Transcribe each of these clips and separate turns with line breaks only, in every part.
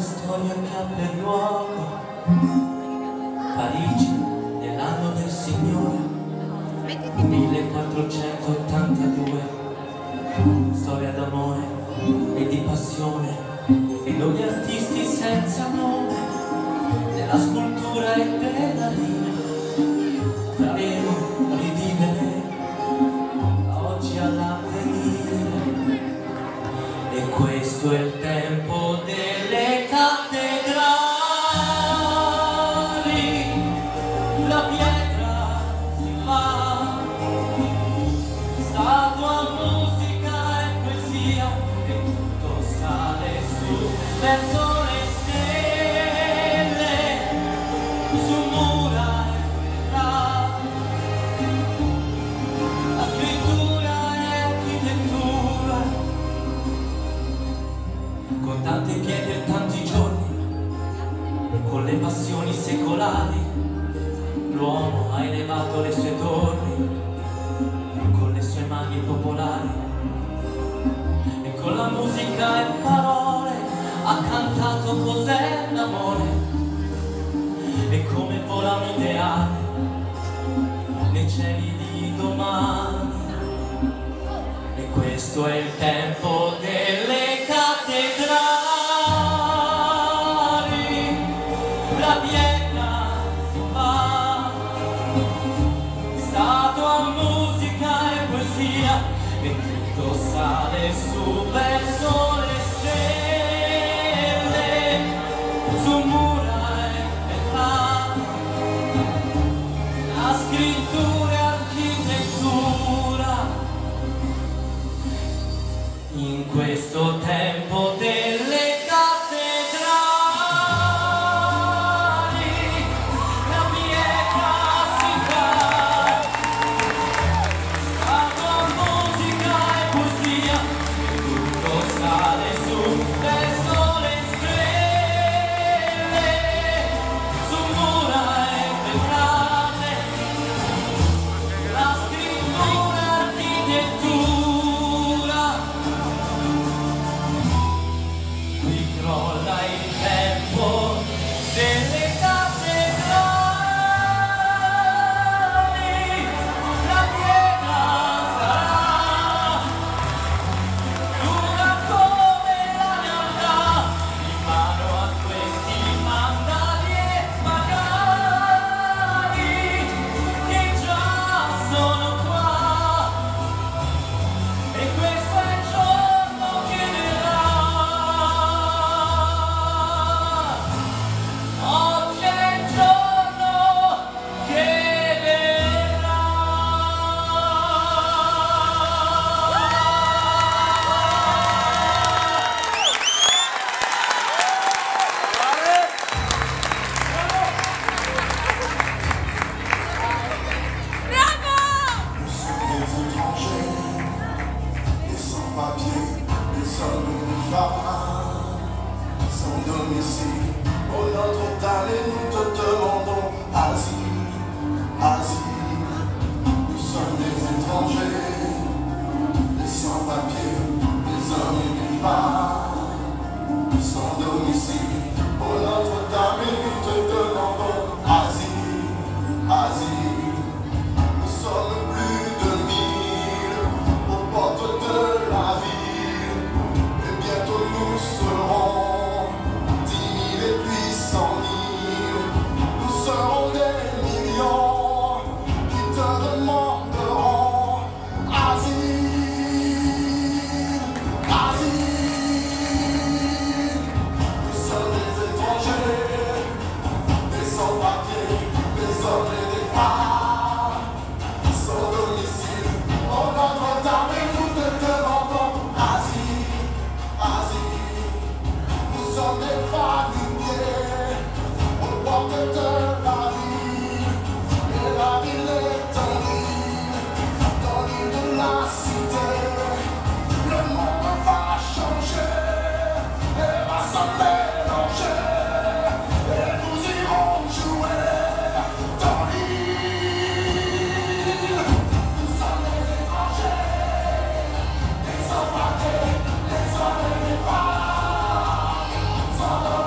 storia che ha per luogo Parigi nell'anno del Signore 1482. Storia d'amore e di passione e noi artisti senza nome nella scultura e bella linea faremo rivivere da oggi all'avvenire. E questo è il tempo delle cattedrali, la pietra si fa statua, musica e poesia e tutto sale su verso le stelle, su mura e vetrate, la scrittura e architettura. Con tante pieghe e tanti giorni, con le passioni secolari, l'uomo ha elevato le sue torri, con le sue mani popolari, e con la musica e parole ha cantato cos'è l'amore, e come vola un ideale nei cieli di domani. E questo è il tempo delle cattedrali, la pietra si fa statua, musica e poesia e tutto sale su verso le stelle, su mura e vetrate, la scrittura e architettura. In questo tempo delle cattedrali, la pietra si fa statua, musica e poesia e tutto sale su verso le stelle, su mura e vetrate, la scrittura e architettura. Qui crolla il tempo delle cattedrali, la pietra sarà dura come la realtà, in mano a questi mandali e magari che già sono qua. E questo è il giorno che verrà. Oggi è il giorno che verrà.
Nous sommes des étrangers, des sans-papiers, des hommes et des femmes, sans domicile. Pour notre talent, nous te demandons asile, asile. Nous sommes des étrangers, des sans-papiers, des hommes et des femmes, sans domicile. Pour notre talent, nous te demandons asile, asile. Nous sommes plus de 1000 aux portes de la ville, et bientôt nous serons 10 000 et puis 100 000. Nous serons des millions qui te demanderont asile, asile. Nous sommes des étrangers, des sans-papiers, des hommes et des femmes, sans domicile. Au Notre-Dame, et nous te demandons asile, asile. Nous sommes des familiers aux portes de la ville, et la ville est en l'île, dans l'île de la cité. Le monde va changer et va se mélanger, et nous irons jouer dans l'île. Nous sommes des étrangers, des sans-papiers, des hommes et des femmes, sans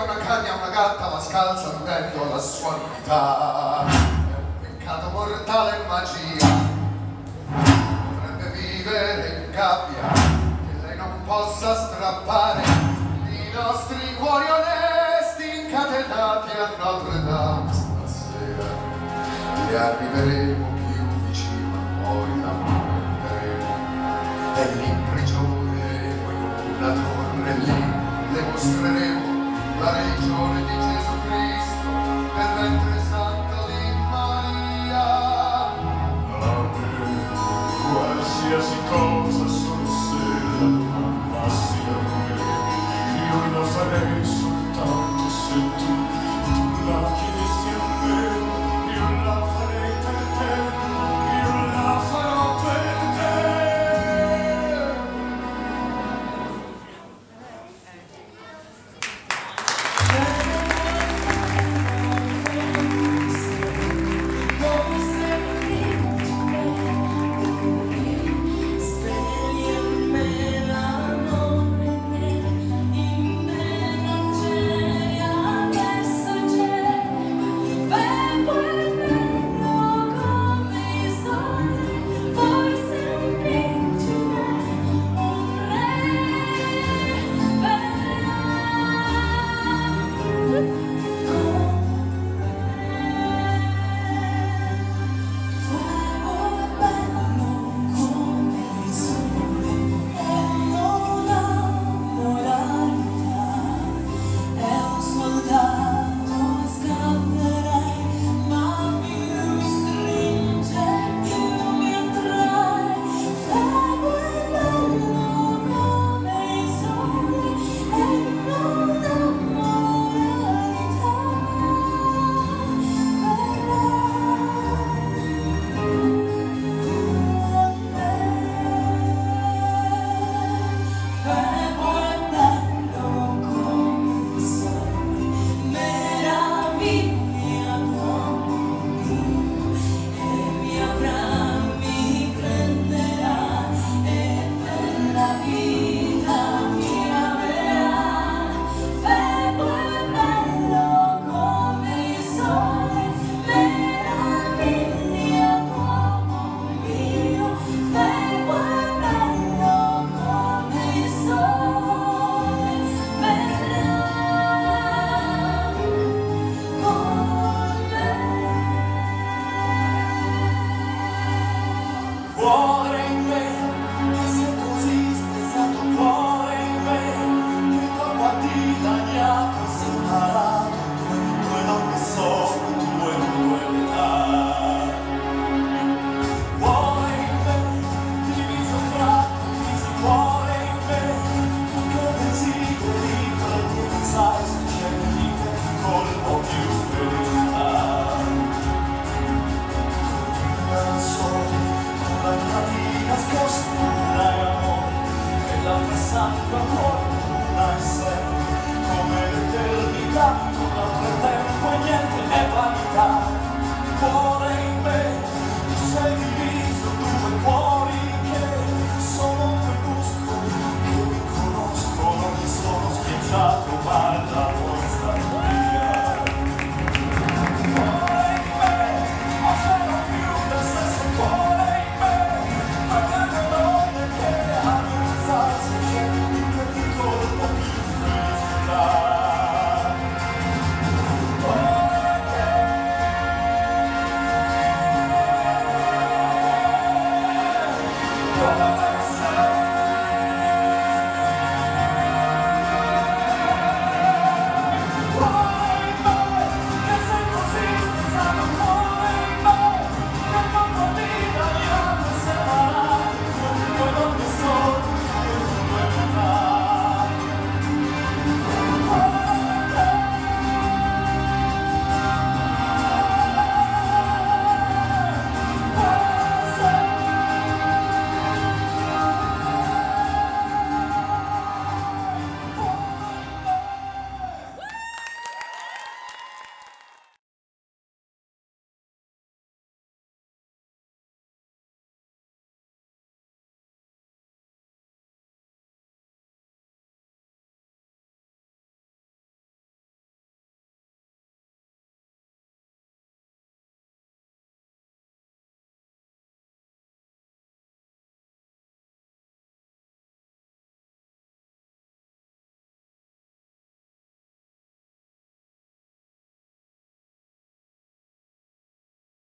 una cagna, una gatta, ma scalza ardendo la sua nudità. È un peccato mortale magia, potrebbe vivere in gabbia, che lei non possa strappare i nostri cuori onesti incatenati a Notre Dame. Stasera le arriveremo più vicino, poi la prenderemo e l'imprigioneremo in una torre lì. Le mostreremo la religione di Gesù.